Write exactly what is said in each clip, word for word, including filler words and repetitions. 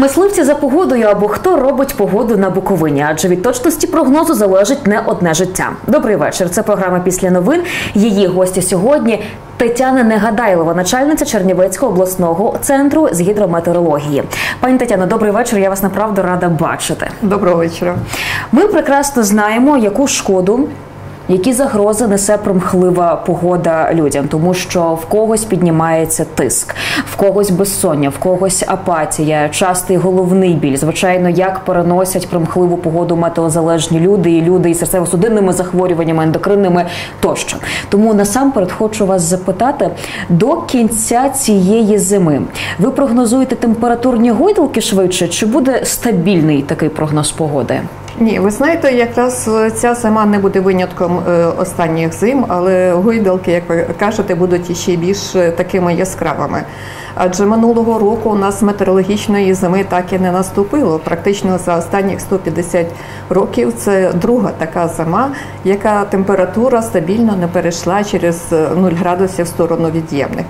Мисливці за погодою або хто робить погоду на Буковині, адже від точності прогнозу залежить не одне життя. Добрий вечір. Це програма «Після новин». Її гості сьогодні – Тетяна Негадайлова, начальниця Чернівецького обласного центру з гідрометеорології. Пані Тетяно, добрий вечір. Я вас направду рада бачити. Доброго вечора. Ми прекрасно знаємо, яку шкоду, які загрози несе примхлива погода людям, тому що в когось піднімається тиск, в когось безсоння, в когось апатія, частий головний біль. Звичайно, як переносять примхливу погоду метеозалежні люди і люди із серцево-судинними захворюваннями, ендокринними тощо. Тому насамперед хочу вас запитати, до кінця цієї зими ви прогнозуєте температурні гойдалки швидше, чи буде стабільний такий прогноз погоди? Ні, ви знаєте, якраз ця зима не буде винятком останніх зим, але гойдалки, як ви кажете, будуть іще більш такими яскравими. Адже минулого року у нас метеорологічної зими так і не наступило. Практично за останніх сто п'ятдесят років це друга така зима, яка температура стабільно не перейшла через нуль градусів в сторону від'ємних.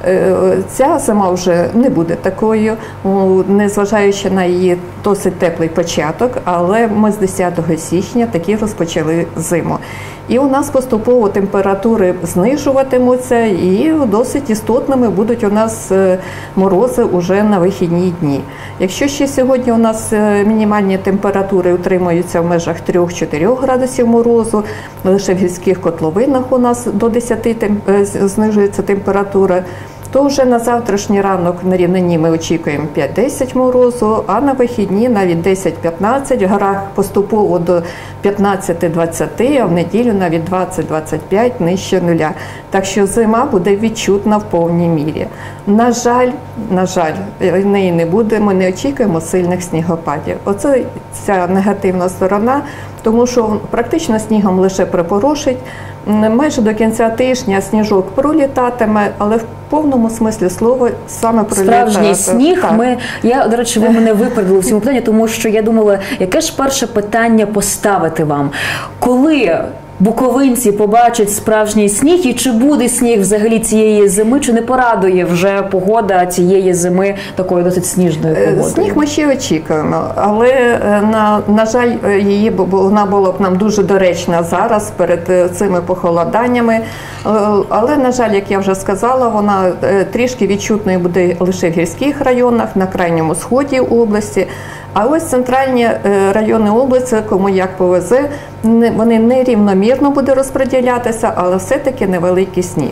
Ця зима вже не буде такою, незважаючи на її досить теплий початок, але ми з десятого січня таки розпочали зиму. І у нас поступово температури знижуватимуться і досить істотними будуть у нас морози уже на вихідні дні. Якщо ще сьогодні у нас мінімальні температури утримуються в межах три-чотири градусів морозу, лише в гірських котловинах у нас до десяти знижується температура, то вже на завтрашній ранок на рівнині ми очікуємо п'ять-десять морозу, а на вихідні навіть десять-п'ятнадцять, в горах поступово до п'ятнадцять-двадцять, а в неділю навіть двадцять-двадцять п'ять нижче нуля. Так що зима буде відчутна в повній мірі. На жаль, на жаль, неї не буде, ми не очікуємо сильних снігопадів. Оце ця негативна сторона, тому що практично снігом лише припорошить. Майже до кінця тижня сніжок пролітатиме, але в повному смислі слова саме пролітає. Справжній сніг. Ми, я, до речі, ви мене випередили в цьому питанні, тому що я думала, яке ж перше питання поставити вам. Коли буковинці побачать справжній сніг, і чи буде сніг взагалі цієї зими, чи не порадує вже погода цієї зими такою досить сніжною погодою? Сніг ми ще очікуємо, але, на, на жаль, її, вона була б нам дуже доречна зараз перед цими похолоданнями, але, на жаль, як я вже сказала, вона трішки відчутною буде лише в гірських районах, на крайньому сході області. А ось центральні райони області, кому як повезе, вони нерівномірно будуть розподілятися, але все-таки невеликий сніг.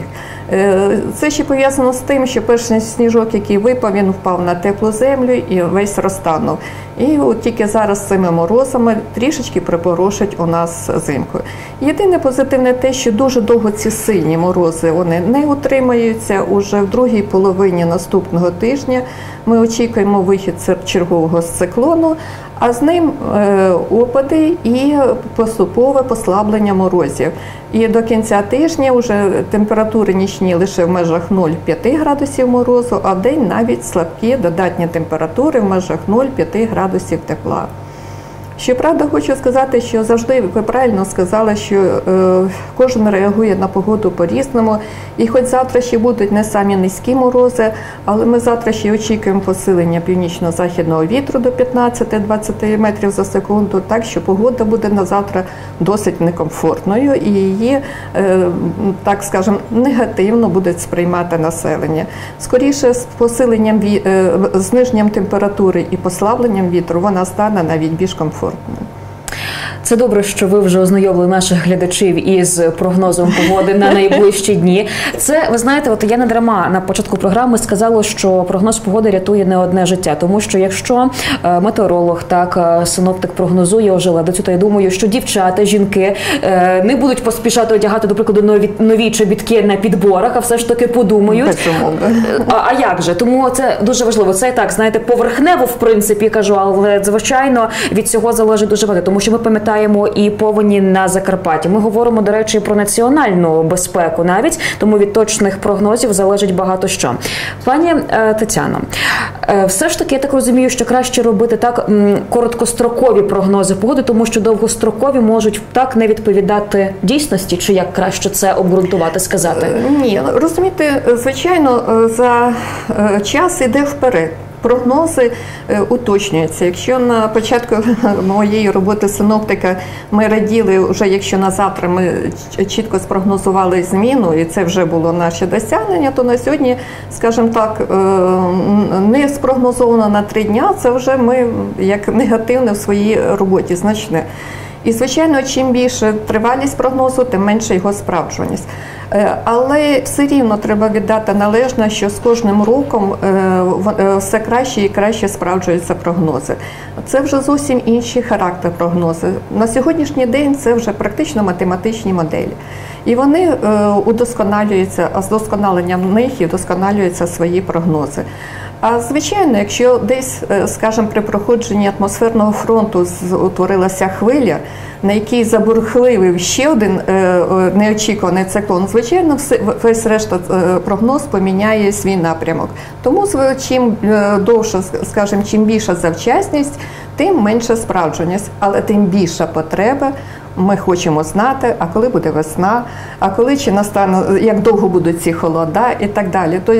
Це ще пов'язано з тим, що перший сніжок, який випав, він впав на теплу землю і весь розтанув. І от тільки зараз з цими морозами трішечки припорошать у нас зимку. Єдине позитивне те, що дуже довго ці сильні морози вони не утримаються. Уже в другій половині наступного тижня ми очікуємо вихід чергового циклону, а з ним е, опади і поступове послаблення морозів. І до кінця тижня вже температури нічні лише в межах нуль-п'ять градусів морозу, а в день навіть слабкі додатні температури в межах нуль-п'ять градусів тепла. Щоправда, хочу сказати, що завжди, ви правильно сказали, що е, кожен реагує на погоду по-різному. І хоч завтра ще будуть не самі низькі морози, але ми завтра ще очікуємо посилення північно-західного вітру до п'ятнадцять-двадцять метрів за секунду, так що погода буде на завтра досить некомфортною і її, е, так скажемо, негативно буде сприймати населення. Скоріше, з посиленням, е, зниженням температури і послабленням вітру вона стане навіть більш комфортною. Це добре, що ви вже ознайомили наших глядачів із прогнозом погоди на найближчі дні. Це, ви знаєте, от я не дарма на початку програми сказала, що прогноз погоди рятує не одне життя. Тому що якщо метеоролог, так, синоптик прогнозує ожеледицю, то я думаю, що дівчата, жінки не будуть поспішати одягати, до прикладу, нові, нові чобітки на підборах, а все ж таки подумають. А, а як же? Тому це дуже важливо. Це так, знаєте, поверхнево, в принципі, кажу, але, звичайно, від цього залежить дуже багато. Тому що ми пам'ятаємо і повені на Закарпатті. Ми говоримо, до речі, про національну безпеку навіть, тому від точних прогнозів залежить багато що. Пані е, Тетяно, е, все ж таки, я так розумію, що краще робити так м, короткострокові прогнози погоди, тому що довгострокові можуть так не відповідати дійсності, чи як краще це обґрунтувати, сказати? Ні, розумієте, звичайно, за час іде вперед. прогнози уточнюються. Якщо на початку моєї роботи синоптика ми раділи, вже якщо на завтра ми чітко спрогнозували зміну, і це вже було наше досягнення, то на сьогодні, скажімо так, не спрогнозовано на три дня, це вже ми як негативне в своїй роботі значне. І, звичайно, чим більше тривалість прогнозу, тим менше його справджуваність. Але все рівно треба віддати належне, що з кожним роком все краще і краще справджуються прогнози. Це вже зовсім інший характер прогнози. На сьогоднішній день це вже практично математичні моделі. І вони удосконалюються, а з досконаленням них і вдосконалюються свої прогнози. А звичайно, якщо десь, скажімо, при проходженні атмосферного фронту утворилася хвиля, на якій забурхливий ще один неочікуваний циклон, звичайно, весь решта прогноз поміняє свій напрямок. Тому чим довше, скажімо, чим більша завчасність, тим менша справдженість, але тим більша потреба. Ми хочемо знати, а коли буде весна, а коли чи настане, як довго будуть ці холода і так далі. Тобто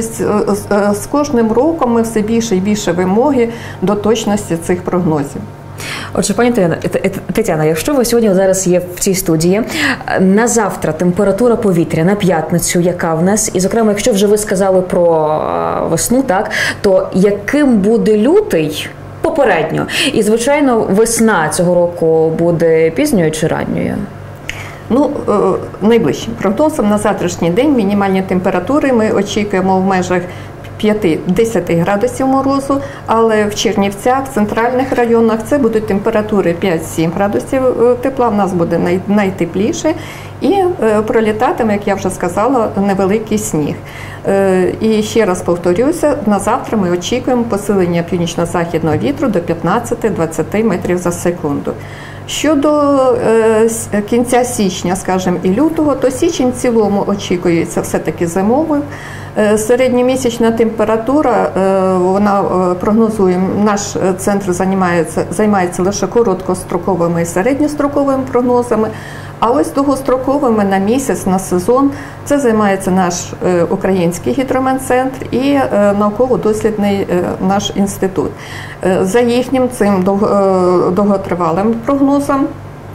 з кожним роком ми все більше і більше вимоги до точності цих прогнозів. Отже, пані Тетяна, якщо ви сьогодні зараз є в цій студії, на завтра температура повітря, на п'ятницю, яка в нас, і, зокрема, якщо вже ви сказали про весну, так, то яким буде лютий попередньо? І, звичайно, весна цього року буде пізньою чи ранньою? Ну, найближчим прогнозом на завтрашній день мінімальні температури ми очікуємо в межах п'ять-десять градусів морозу, але в Чернівцях, в центральних районах це будуть температури п'ять-сім градусів тепла, в нас буде най, найтепліше, і е, пролітатиме, як я вже сказала, невеликий сніг. Е, і ще раз повторюся, на завтра ми очікуємо посилення північно-західного вітру до п'ятнадцять-двадцять метрів за секунду. Щодо е, кінця січня, скажімо, і лютого, то січень в цілому очікується все-таки зимовим. Е, середньомісячна температура, е, вона е, прогнозує, наш центр займається, займається лише короткостроковими і середньостроковими прогнозами, а ось довгостроковими на місяць, на сезон, це займається наш е, Український гідрометцентр і е, науково-дослідний е, наш інститут. Е, за їхнім цим довго, е, довготривалим прогнозом,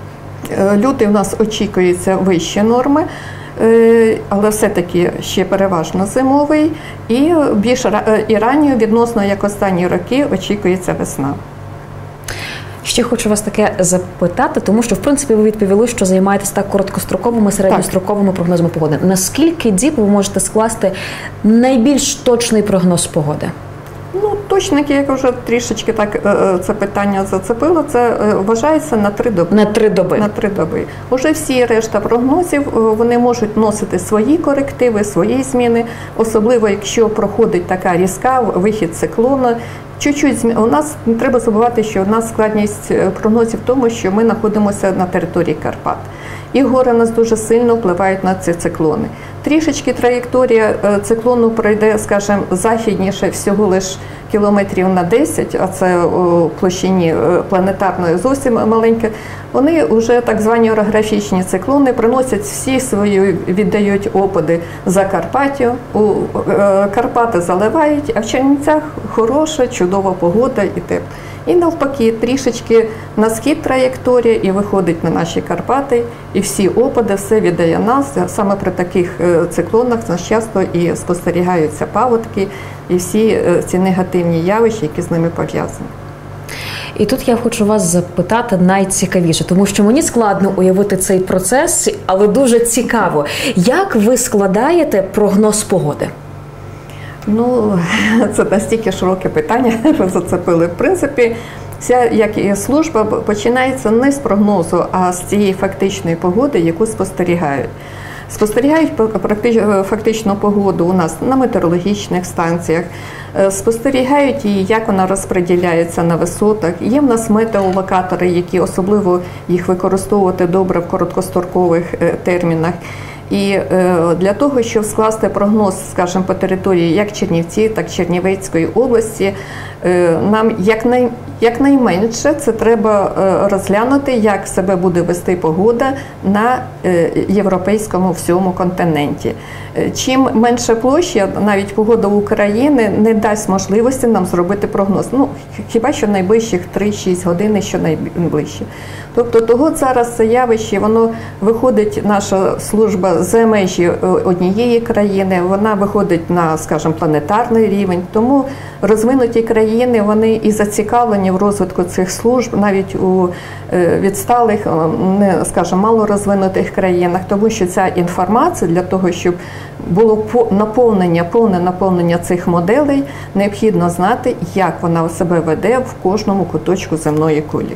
е, лютий у нас очікується вищі норми, е, але все-таки ще переважно зимовий, і більш е, і ранньою, відносно як останні роки, очікується весна. Ще хочу вас таке запитати, тому що, в принципі, ви відповіли, що займаєтесь так короткостроковими, середньостроковими прогнозами погоди. Наскільки діб ви можете скласти найбільш точний прогноз погоди? Ну, точники, як вже трішечки так це питання зацепило, це вважається на три доби. На три доби. На три доби. Уже всі решта прогнозів, вони можуть носити свої корективи, свої зміни, особливо якщо проходить така різка, вихід циклону. Чуть-чуть у нас не треба забувати, що у нас складність прогнозів в тому, що ми знаходимося на території Карпат. І гори нас дуже сильно впливають на ці циклони. Трішечки траєкторія циклону пройде, скажімо, західніше всього лише кілометрів на десять, а це у площині планетарної зовсім маленьке. Вони вже так звані орографічні циклони приносять всі свої, віддають опади Закарпаттю, у Карпати заливають, а в Чернівцях хороша, чудова погода і тепло. І навпаки, трішечки на схід траєкторія і виходить на наші Карпати, і всі опади, все віддає нас. Саме при таких циклонах нас часто і спостерігаються паводки, і всі ці негативні явища, які з ними пов'язані. І тут я хочу вас запитати найцікавіше, тому що мені складно уявити цей процес, але дуже цікаво. Як ви складаєте прогноз погоди? Ну, це настільки широке питання, ви зацепили. В принципі, ця як і служба починається не з прогнозу, а з цієї фактичної погоди, яку спостерігають. Спостерігають фактичну погоду у нас на метеорологічних станціях, спостерігають її, як вона розподіляється на висотах. Є в нас метеолокатори, які особливо їх використовувати добре в короткострокових термінах. І для того, щоб скласти прогноз, скажімо, по території як Чернівців, так і Чернівецької області, нам якнай, якнайменше це треба розглянути, як себе буде вести погода на європейському всьому континенті. Чим менша площа, навіть погода України не дасть можливості нам зробити прогноз. Ну, хіба що найближчих три-шість годин, що найближче. Тобто того зараз це явище, воно виходить, наша служба за межі однієї країни, вона виходить на, скажімо, планетарний рівень. Тому розвинуті країни, вони і зацікавлені в розвитку цих служб, навіть у відсталих, не, скажімо, малорозвинутих країнах, тому що ця інформація для того, щоб було наповнення, повне наповнення цих моделей, необхідно знати, як вона себе веде в кожному куточку земної кулі.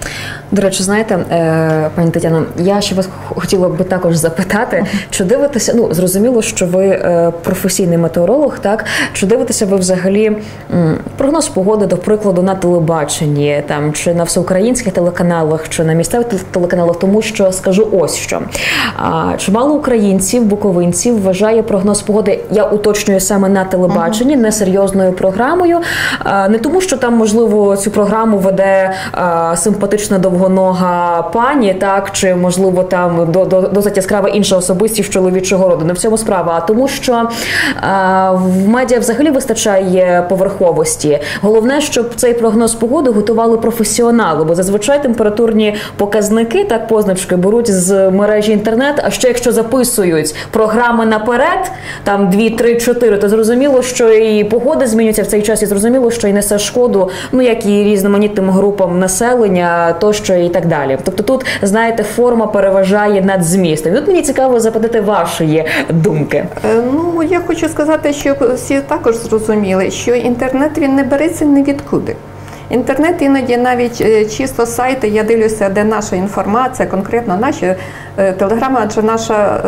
До речі, знаєте, пані Тетяно, я ще вас хотіла би також запитати, чи дивитеся, ну, зрозуміло, що ви професійний метеоролог, так? Чи дивитеся ви взагалі прогноз погоди, до прикладу, на телебаченні, там, чи на всеукраїнських телеканалах, чи на місцевих телеканалах, тому що, скажу ось що. Чимало українців, буковинців вважає прогноз погоди, я уточнюю, саме на телебаченні, uh-huh. несерйозною програмою, не тому, що там, можливо, цю програму веде симпатична довгонога пані, так, чи, можливо, там до, до, досить яскрава інша особистість чоловічого роду. Не в цьому справа, а тому, що а, в медіа взагалі вистачає поверховості. Головне, щоб цей прогноз погоди готували професіонали, бо зазвичай температурні показники, так, позначки, беруть з мережі інтернет, а ще якщо записують програми наперед, там дві, три, чотири, то зрозуміло, що і погода змінюється в цей час, і зрозуміло, що і несе шкоду, ну, як і різноманітним групам населення, тощо і так далі. Тобто тут, знаєте, форма переважає над змістом. Тут мені цікаво запитати вашої думки. Ну, я хочу сказати, що всі також зрозуміли, що інтернет, він не береться ні відкуди. Інтернет іноді навіть чисто сайти, я дивлюся, де наша інформація, конкретно наші телеграми, адже наша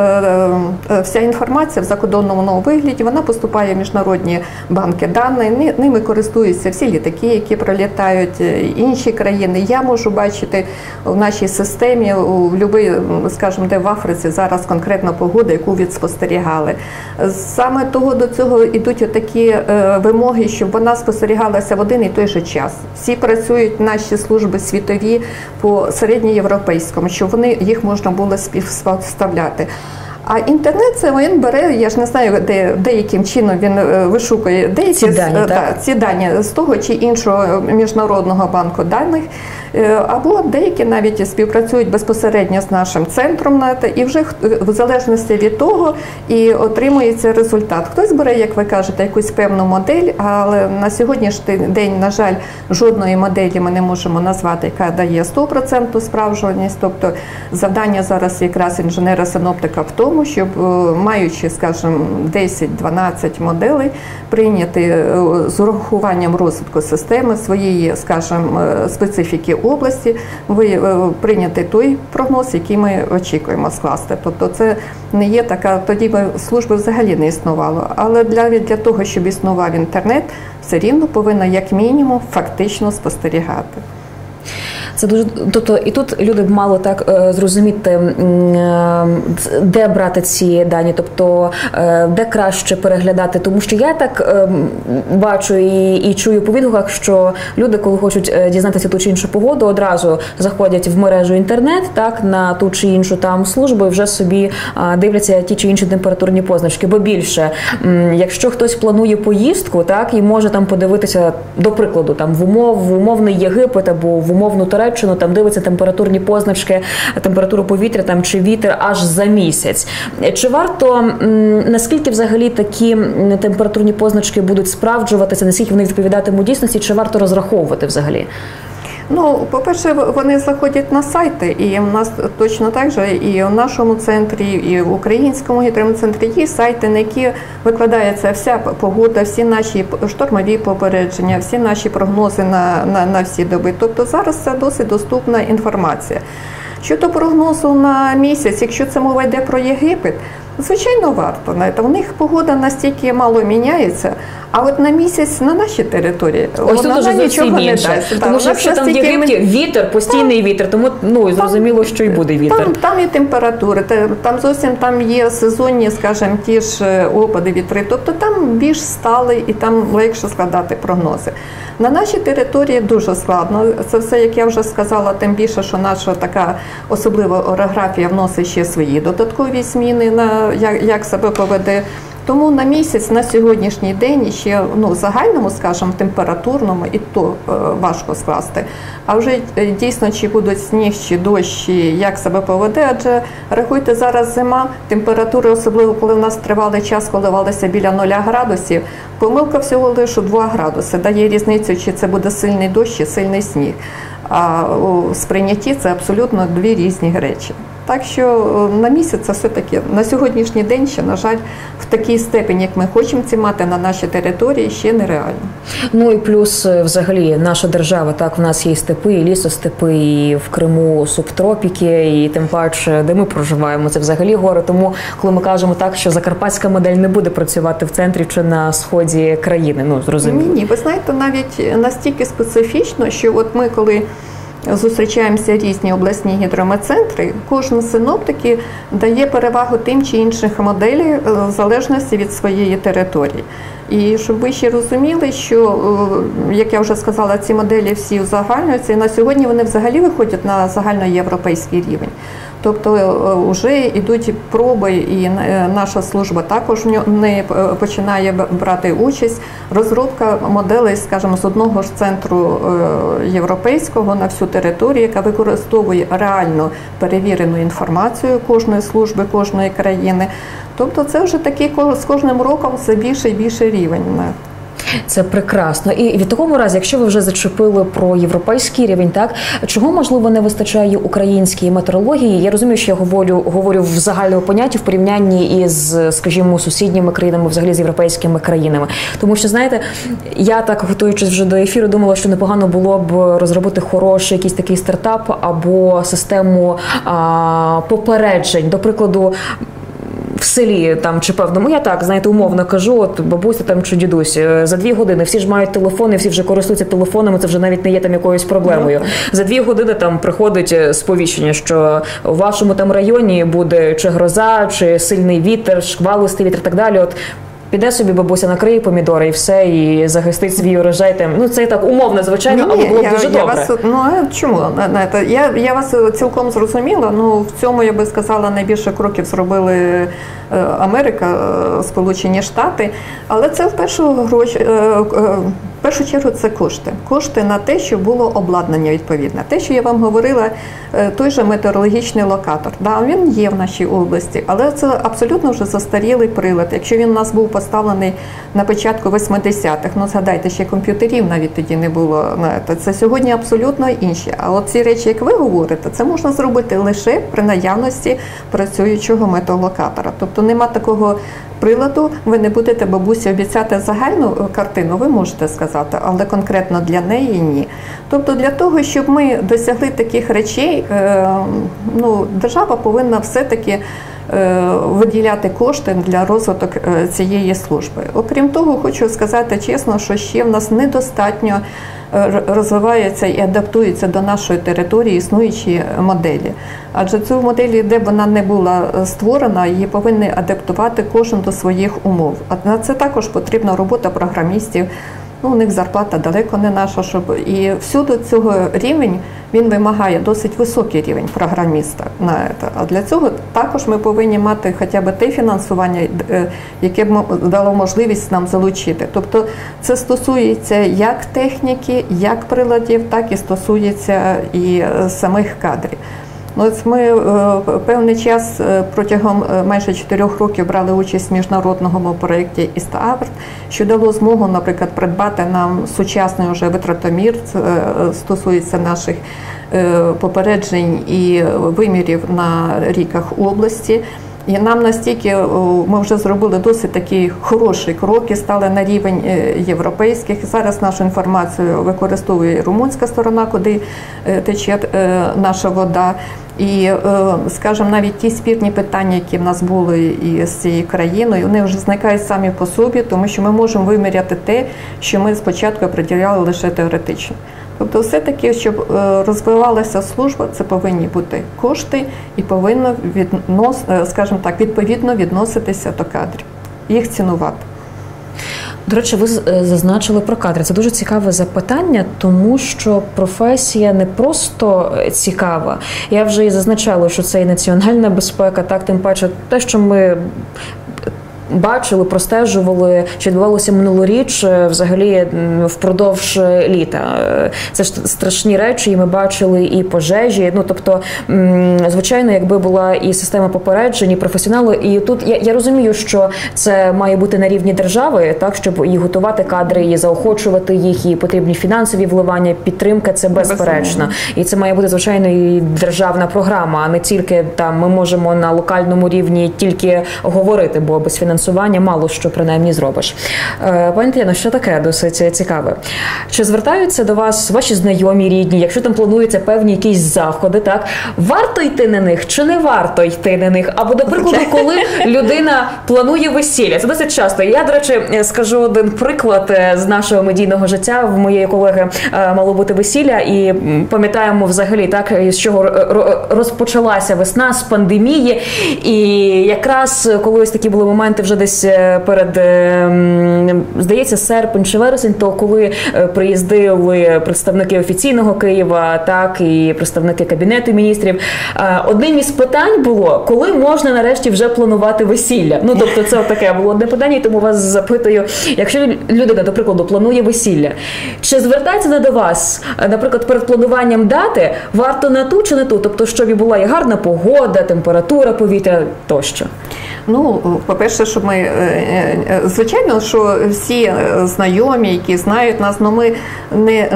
вся інформація в закодованому вигляді, вона поступає в міжнародні банки даних, ними користуються всі літаки, які пролітають, інші країни. Я можу бачити в нашій системі, у любий, скажімо, де в Африці зараз конкретно погода, яку відспостерігали. Саме того до цього йдуть такі вимоги, щоб вона спостерігалася в один і той же час. Всі працюють наші служби світові по середньоєвропейському, щоб вони, їх можна було співставляти. А інтернет, це він бере, я ж не знаю, де, деяким чином він вишукує деякі ці дані, з, та, ці дані з того чи іншого міжнародного банку даних, або деякі навіть співпрацюють безпосередньо з нашим центром, і вже в залежності від того і отримується результат. Хтось бере, як ви кажете, якусь певну модель, але на сьогоднішній день, на жаль, жодної моделі ми не можемо назвати, яка дає сто відсотків справжність. Тобто завдання зараз якраз інженера-синоптика в тому, щоб, маючи, скажімо, десять-дванадцять моделей, прийняти з урахуванням розвитку системи, своєї, скажімо, специфіки області, прийняти той прогноз, який ми очікуємо скласти. Тобто це не є така, тоді би служби взагалі не існувало. Але для, для того, щоб існував інтернет, все рівно повинна як мінімум фактично спостерігати. Це дуже, тобто, і тут люди б мали так е, зрозуміти, е, де брати ці дані, тобто, е, де краще переглядати, тому що я так е, бачу і, і чую по відгуках, що люди, коли хочуть дізнатися ту чи іншу погоду, одразу заходять в мережу інтернет, так, на ту чи іншу там службу і вже собі е, дивляться ті чи інші температурні позначки, бо більше, е, якщо хтось планує поїздку, так, і може там подивитися, до прикладу, там в умов, в умовний Єгипет або в умовну Туреччину, там дивиться температурні позначки, температуру повітря там чи вітер аж за місяць. Чи варто, наскільки взагалі такі температурні позначки будуть справджуватися, наскільки вони відповідатимуть дійсності, чи варто розраховувати взагалі? Ну, по-перше, вони заходять на сайти, і в нас точно так же і в нашому центрі, і в українському гідрометцентрі є сайти, на які викладається вся погода, всі наші штормові попередження, всі наші прогнози на, на, на всі доби. Тобто зараз це досить доступна інформація. Щодо прогнозу на місяць, якщо це мова йде про Єгипет, звичайно, варто. У них погода настільки мало міняється, А от на місяць на нашій території ось тут уже зовсім інше. Тому що якщо там в Єгипті вітер, постійний вітер, тому ну, зрозуміло, що і буде вітер. Там, там і температури, там зовсім там є сезонні, скажімо, ті ж опади, вітри, тобто там більш сталий і там легше складати прогнози. На нашій території дуже складно. Це все, як я вже сказала, тим більше, що наша така особлива орографія вносить ще свої додаткові зміни, на як, як себе поведе. Тому на місяць, на сьогоднішній день ще ну, в загальному, скажімо, температурному і то е, важко скласти. А вже е, дійсно, чи будуть сніг, чи дощ, чи як себе поведе, адже рахуйте, зараз зима, температури, особливо коли в нас тривалий час коливалися біля нуля градусів, помилка всього лише два градуси, дає різницю, чи це буде сильний дощ, чи сильний сніг. А у сприйнятті це абсолютно дві різні речі. Так що на місяць це все-таки на сьогоднішній день ще, на жаль, в такій степені, як ми хочемо це мати на нашій території, ще нереально. Ну і плюс взагалі наша держава, так, в нас є і степи, і лісостепи, і в Криму субтропіки, і тим паче, де ми проживаємо, це взагалі гори. Тому, коли ми кажемо так, що закарпатська модель не буде працювати в центрі чи на сході країни, ну, зрозуміло. Ні, ні, ви знаєте, навіть настільки специфічно, що от ми, коли зустрічаємося різні обласні гідрометцентри, кожен синоптик дає перевагу тим чи інших моделей в залежності від своєї території. І щоб ви ще розуміли, що, як я вже сказала, ці моделі всі узагальнюються, і на сьогодні вони взагалі виходять на загальноєвропейський рівень. Тобто вже йдуть проби, і наша служба також не починає брати участь. Розробка моделей, скажімо, з одного ж центру європейського на всю територію, яка використовує реально перевірену інформацію кожної служби, кожної країни. Тобто це вже такий з кожним роком все більше і більше рівень. Це прекрасно. І в такому разі, якщо ви вже зачепили про європейський рівень, так, чого, можливо, не вистачає українській метеорології? Я розумію, що я говорю, говорю в загальному понятті в порівнянні із, скажімо, сусідніми країнами, взагалі з європейськими країнами. Тому що, знаєте, я так, готуючись вже до ефіру, думала, що непогано було б розробити хороший якийсь такий стартап або систему а, попереджень. До прикладу, в селі там чи певному, я так, знаєте, умовно кажу, от бабуся там чи дідусь, за дві години всі ж мають телефони, всі вже користуються телефонами, це вже навіть не є там якоюсь проблемою. За дві години там приходить сповіщення, що в вашому там районі буде чи гроза, чи сильний вітер, шквалистий вітер і так далі. От піде собі бабуся, накриє помідори і все, і захистить свій урожай. Там. Ну, це так умовно, звичайно, але було б я, дуже я добре. Вас, ну, а чому? Я, я вас цілком зрозуміла. Ну, в цьому, я би сказала, найбільше кроків зробили Америка, Сполучені Штати. Але це в першу, грош... в першу чергу це кошти. Кошти на те, щоб було обладнання відповідне. Те, що я вам говорила, той же метеорологічний локатор. Да, він є в нашій області, але це абсолютно вже застарілий прилад. Якщо він у нас був поставлений на початку восьмидесятих, ну згадайте, ще комп'ютерів навіть тоді не було. Це сьогодні абсолютно інші. А от ці речі, як ви говорите, це можна зробити лише при наявності працюючого метеолокатора. Тобто нема такого приладу, ви не будете бабусі обіцяти загальну картину, ви можете сказати, але конкретно для неї ні. Тобто для того, щоб ми досягли таких речей, ну, держава повинна все-таки виділяти кошти для розвиток цієї служби. Окрім того, хочу сказати чесно, що ще в нас недостатньо розвиваються і адаптуються до нашої території існуючі моделі. Адже цю модель, де б вона не була створена, її повинні адаптувати кожен до своїх умов. А на це також потрібна робота програмістів. Ну, у них зарплата далеко не наша, щоб і всюди цього рівень, він вимагає досить високий рівень програміста на це. А для цього також ми повинні мати хоча б те фінансування, яке б дало можливість нам залучити. Тобто це стосується як техніки, як приладів, так і стосується і самих кадрів. Ось ми певний час протягом майже чотирьох років брали участь в міжнародному проєкті «Іст-Аврт», що дало змогу, наприклад, придбати нам сучасний вже витратомір, це стосується наших попереджень і вимірів на ріках області. І нам настільки, ми вже зробили досить такі хороші кроки, стали на рівень європейських. Зараз нашу інформацію використовує румунська сторона, куди тече наша вода. І, скажімо, навіть ті спірні питання, які в нас були і з цією країною, вони вже зникають самі по собі, тому що ми можемо виміряти те, що ми спочатку определяли лише теоретично. Тобто все-таки, щоб розвивалася служба, це повинні бути кошти і повинно, віднос, скажімо так, відповідно відноситися до кадрів, їх цінувати. До речі, ви зазначили про кадри. Це дуже цікаве запитання, тому що професія не просто цікава. Я вже і зазначала, що це і національна безпека, так, тим паче те, що ми бачили, простежували, що відбувалося минулоріч взагалі впродовж літа. Це ж страшні речі, і ми бачили і пожежі. Ну, тобто, звичайно, якби була і система попереджень, і професіонали, і тут я, я розумію, що це має бути на рівні держави, так, щоб і готувати кадри, і заохочувати їх, і потрібні фінансові вливання, підтримка, це безперечно. І це має бути, звичайно, і державна програма, а не тільки там ми можемо на локальному рівні тільки говорити, бо без фінансування мало що принаймні зробиш. Пані Тетяно, що таке досить цікаве? Чи звертаються до вас ваші знайомі, рідні, якщо там плануються певні якісь заходи, так? Варто йти на них чи не варто йти на них? Або, до прикладу, коли людина планує весілля. Це досить часто. Я, до речі, скажу один приклад з нашого медійного життя. В моєї колеги мало бути весілля, і пам'ятаємо взагалі, так, з чого розпочалася весна, з пандемії. І якраз коли ось такі були моменти вже десь перед, здається, серпень чи вересень, то коли приїздили представники офіційного Києва, так, і представники Кабінету міністрів, одним із питань було, коли можна нарешті вже планувати весілля. Ну, тобто, це таке було одне питання, і тому вас запитую, якщо людина, до прикладу, планує весілля, чи звертається до вас, наприклад, перед плануванням дати, варто на ту чи не ту? Тобто, щоб і була і гарна погода, температура повітря тощо? Ну, по-перше, щоб ми, звичайно, що всі знайомі, які знають нас, ну ми не,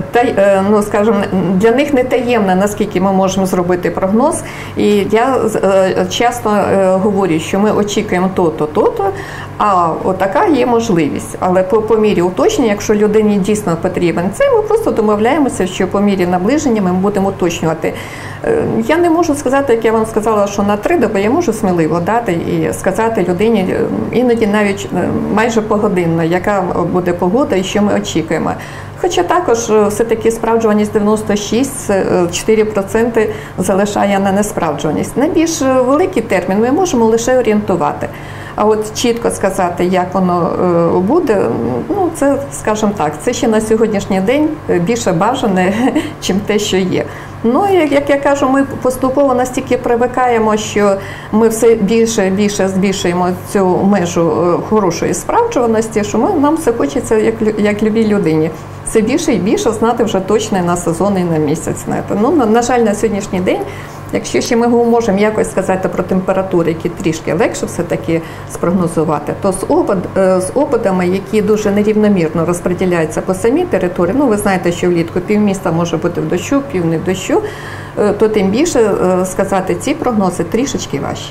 ну, скажімо, для них не таємно, наскільки ми можемо зробити прогноз. І я часто говорю, що ми очікуємо то-то, то-то, а отака є можливість. Але по, по мірі уточнення, якщо людині дійсно потрібен це, ми просто домовляємося, що по мірі наближення ми будемо уточнювати. Я не можу сказати, як я вам сказала, що на три доби, я можу сміливо дати і сказати людині, іноді навіть майже погодинно, яка буде погода і що ми очікуємо. Хоча також все-таки справджуваність дев'яносто шість, чотири відсотки залишає на несправджуваність. Найбільш великий термін ми можемо лише орієнтувати. А от чітко сказати, як воно буде, ну це, скажімо так, це ще на сьогоднішній день більше бажане, ніж те, що є. Ну, як я кажу, ми поступово настільки привикаємо, що ми все більше і більше збільшуємо цю межу хорошої справджуваності, що ми, нам все хочеться, як, як любій людині, все більше і більше знати вже точно на сезон і на місяць. Ну, на, на жаль, на сьогоднішній день, якщо ще ми можемо якось сказати про температури, які трішки легше все-таки спрогнозувати, то з, опад, з опадами, які дуже нерівномірно розподіляються по самій території, ну ви знаєте, що влітку півміста може бути в дощу, пів не в дощу, то тим більше сказати ці прогнози трішечки важчі.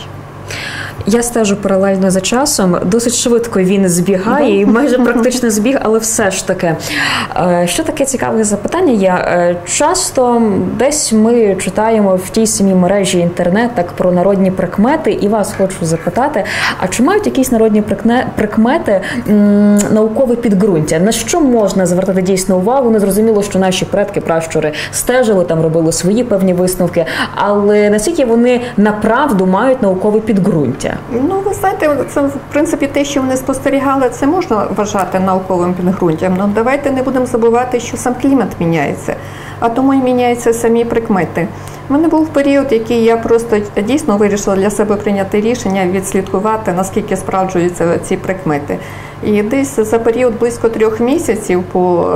Я стежу паралельно за часом, досить швидко він збігає, і майже практично збіг, але все ж таки. Що таке цікаве запитання є? Часто десь ми читаємо в тій самій мережі інтернет так про народні прикмети, і вас хочу запитати, а чи мають якісь народні прикмети м, наукове підґрунтя? На що можна звертати дійсно увагу? Не зрозуміло, що наші предки, пращури стежили, там робили свої певні висновки, але наскільки вони направду мають наукове підґрунтя? Ну, ви знаєте, це, в принципі, те, що вони спостерігали, це можна вважати науковим підґрунтям. Ну, давайте не будемо забувати, що сам клімат міняється, а тому і міняються самі прикмети. У мене був період, який я просто дійсно вирішила для себе прийняти рішення, відслідкувати, наскільки справджуються ці прикмети. І десь за період близько трьох місяців, по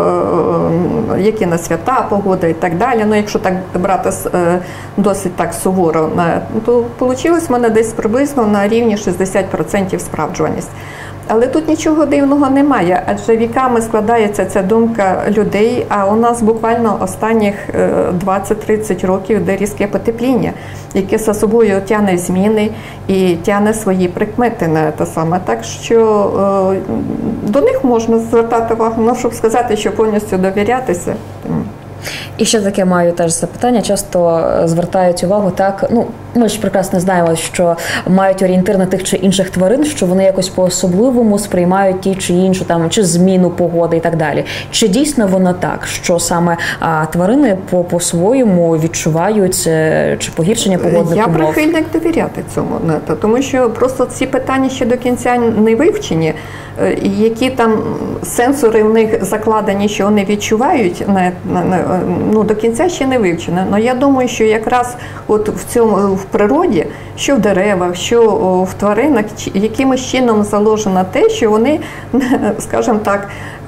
які на свята, погода і так далі, ну якщо так брати досить так суворо, то вийшло в мене десь приблизно на рівні шістдесят відсотків справджуваність. Але тут нічого дивного немає, адже віками складається ця думка людей, а у нас буквально останніх двадцять-тридцять років йде різке потепління, яке за собою тягне зміни і тягне свої прикмети на те саме. Так що до них можна звертати увагу, ну, щоб сказати, що повністю довірятися. І ще таке маю теж запитання. Часто звертають увагу, так, ну, ми ж прекрасно знаємо, що мають орієнтир на тих чи інших тварин, що вони якось по-особливому сприймають ті чи іншу, там, чи зміну погоди і так далі. Чи дійсно воно так, що саме а, тварини по- по-своєму відчувають чи погіршення погодних Я умов? Я прихильник довіряти цьому, тому що просто ці питання ще до кінця не вивчені, які там сенсори в них закладені, що вони відчувають, ну, до кінця ще не вивчено. Але я думаю, що якраз от в цьому, в природі, що в деревах, що в тваринах, якимось чином заложено те, що вони, скажімо так,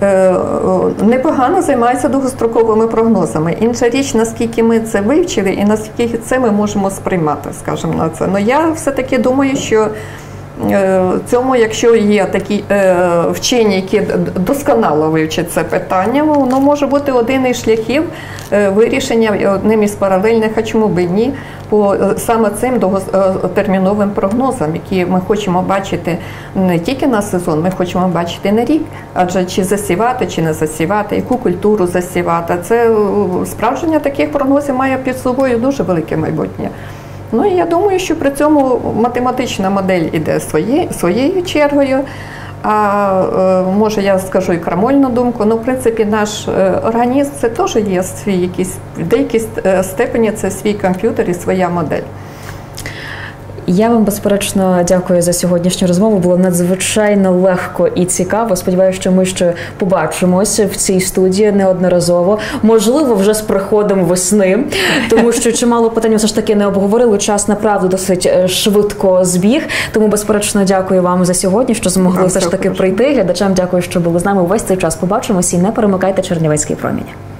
непогано займаються довгостроковими прогнозами. Інша річ, наскільки ми це вивчили і наскільки це ми можемо сприймати, скажімо, на це. Але я все-таки думаю, що цьому, якщо є такі е, вчені, які досконало вивчать це питання, воно може бути один із шляхів е, вирішення, одним із паралельних, а чому б і ні, по саме цим довготерміновим прогнозам, які ми хочемо бачити не тільки на сезон, ми хочемо бачити на рік. Адже чи засівати, чи не засівати, яку культуру засівати. Це справжнє таких прогнозів має під собою дуже велике майбутнє. Ну, і я думаю, що при цьому математична модель іде свої, своєю чергою, а може я скажу і крамольну думку, ну, в принципі, наш організм це теж є свій якийсь, в деякій степені це свій комп'ютер і своя модель. Я вам, безперечно, дякую за сьогоднішню розмову. Було надзвичайно легко і цікаво. Сподіваюся, що ми ще побачимося в цій студії неодноразово. Можливо, вже з приходом весни, тому що чимало питань все ж таки не обговорили. Час, направду, досить швидко збіг. Тому, безперечно, дякую вам за сьогодні, що змогли все ж таки прийти. Глядачам дякую, що були з нами увесь цей час. Побачимося і не перемикайте Чернівецький промінь.